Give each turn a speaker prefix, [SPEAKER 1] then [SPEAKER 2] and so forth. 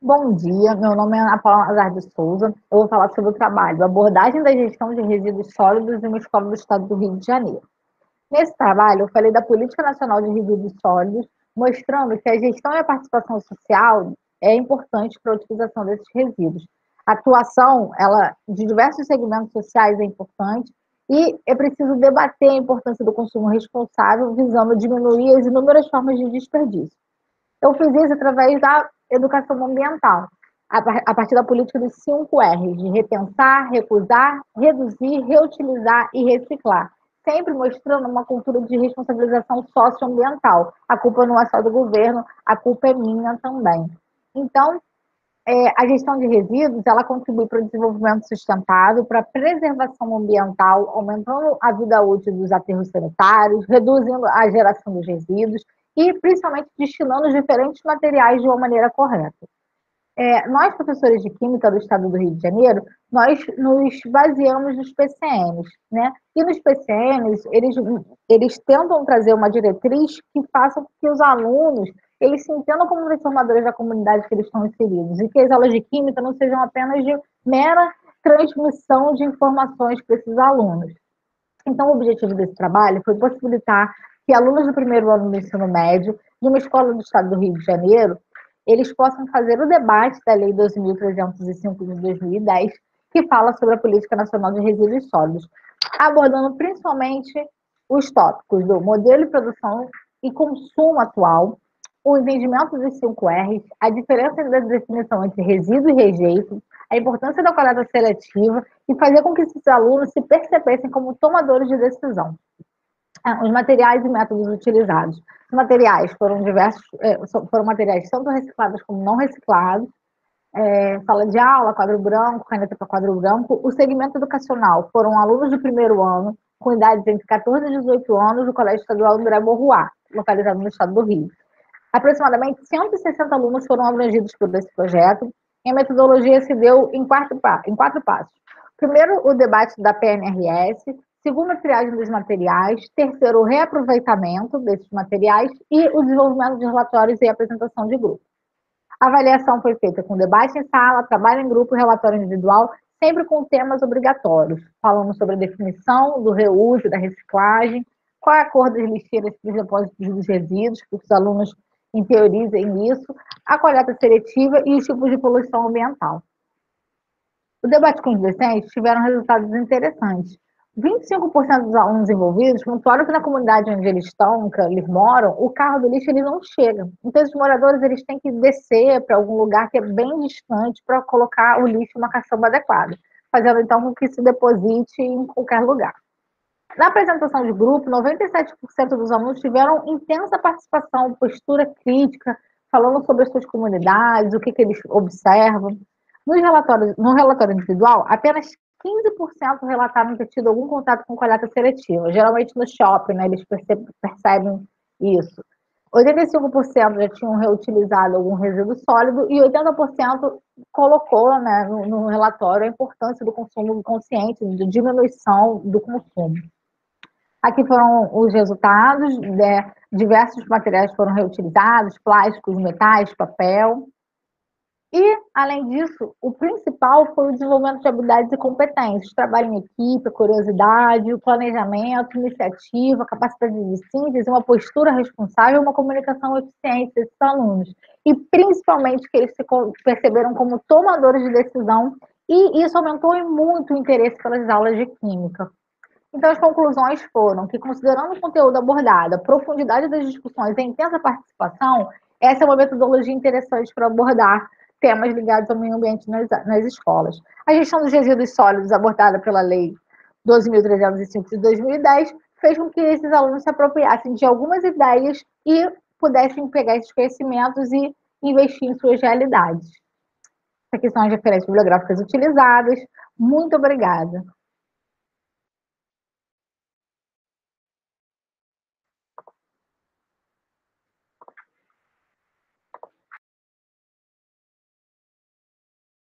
[SPEAKER 1] Bom dia, meu nome é Ana Paula Nazar de Souza. Eu vou falar sobre o trabalho, abordagem da gestão de resíduos sólidos em uma escola do estado do Rio de Janeiro. Nesse trabalho, eu falei da Política Nacional de Resíduos Sólidos, mostrando que a gestão e a participação social é importante para a utilização desses resíduos. A atuação de diversos segmentos sociais é importante e é preciso debater a importância do consumo responsável, visando diminuir as inúmeras formas de desperdício. Eu fiz isso através da educação ambiental, a partir da política dos 5 R's, de repensar, recusar, reduzir, reutilizar e reciclar. Sempre mostrando uma cultura de responsabilização socioambiental. A culpa não é só do governo, a culpa é minha também. Então, a gestão de resíduos, ela contribui para o desenvolvimento sustentável, para a preservação ambiental, aumentando a vida útil dos aterros sanitários, reduzindo a geração dos resíduos e, principalmente, destinando os diferentes materiais de uma maneira correta. Nós, professores de Química do Estado do Rio de Janeiro, nós nos baseamos nos PCNs, né? E nos PCNs, eles tentam trazer uma diretriz que faça com que os alunos eles se entendam como transformadores da comunidade que eles estão inseridos e que as aulas de Química não sejam apenas de mera transmissão de informações para esses alunos. Então, o objetivo desse trabalho foi possibilitar que alunos do primeiro ano do ensino médio, de uma escola do estado do Rio de Janeiro, eles possam fazer o debate da Lei 12.305 de 2010, que fala sobre a Política Nacional de Resíduos Sólidos, abordando principalmente os tópicos do modelo de produção e consumo atual, o entendimento dos 5 R's, a diferença da definição entre resíduo e rejeito, a importância da coleta seletiva e fazer com que esses alunos se percebessem como tomadores de decisão. Os materiais e métodos utilizados. Os materiais foram diversos, foram materiais tanto reciclados como não reciclados, sala de aula, quadro branco, caneta para quadro branco. O segmento educacional foram alunos do primeiro ano, com idades entre 14 e 18 anos, do Colégio Estadual André Borruá, localizado no estado do Rio. Aproximadamente 160 alunos foram abrangidos por esse projeto, e a metodologia se deu em 4 passos. Primeiro, o debate da PNRS, segundo, a triagem dos materiais, terceiro, o reaproveitamento desses materiais e o desenvolvimento de relatórios e apresentação de grupo. A avaliação foi feita com debate em sala, trabalho em grupo e relatório individual, sempre com temas obrigatórios, falando sobre a definição do reuso, da reciclagem, qual é a cor das lixeiras para os depósitos dos resíduos, para que os alunos interiorizem isso, a coleta seletiva e os tipos de poluição ambiental. O debate com os docentes tiveram resultados interessantes. 25% dos alunos envolvidos pontuaram que na comunidade onde eles estão, que eles moram, o carro do lixo ele não chega. Então, os moradores eles têm que descer para algum lugar que é bem distante para colocar o lixo em uma caçamba adequada, fazendo então com que se deposite em qualquer lugar. Na apresentação de grupo, 97% dos alunos tiveram intensa participação, postura crítica, falando sobre as suas comunidades, o que eles observam. No relatório individual, apenas 15% relataram ter tido algum contato com coleta seletiva. Geralmente no shopping, né, eles percebem isso. 85% já tinham reutilizado algum resíduo sólido e 80% colocou, né, no relatório a importância do consumo consciente, de diminuição do consumo. Aqui foram os resultados, diversos materiais foram reutilizados, plásticos, metais, papel. E, além disso, o principal foi o desenvolvimento de habilidades e competências, trabalho em equipe, curiosidade, o planejamento, iniciativa, capacidade de síntese, uma postura responsável e uma comunicação eficiente desses alunos. E, principalmente, que eles se perceberam como tomadores de decisão e isso aumentou muito o interesse pelas aulas de química. Então, as conclusões foram que, considerando o conteúdo abordado, a profundidade das discussões e a intensa participação, essa é uma metodologia interessante para abordar temas ligados ao meio ambiente nas escolas. A gestão dos resíduos sólidos, abordada pela Lei 12.305 de 2010, fez com que esses alunos se apropriassem de algumas ideias e pudessem pegar esses conhecimentos e investir em suas realidades. Aqui são as referências bibliográficas utilizadas. Muito obrigada.